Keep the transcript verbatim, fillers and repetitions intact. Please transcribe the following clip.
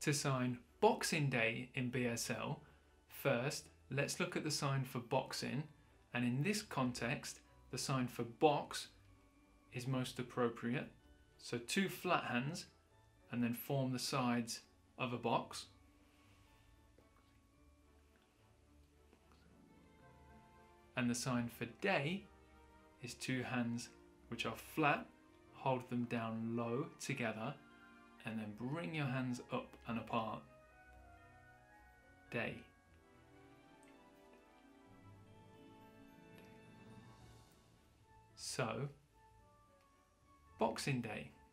To sign Boxing Day in B S L, first let's look at the sign for boxing, and in this context the sign for box is most appropriate. So two flat hands and then form the sides of a box. And the sign for day is two hands which are flat, hold them down low together, and then bring your hands up and apart. Day. So, Boxing Day.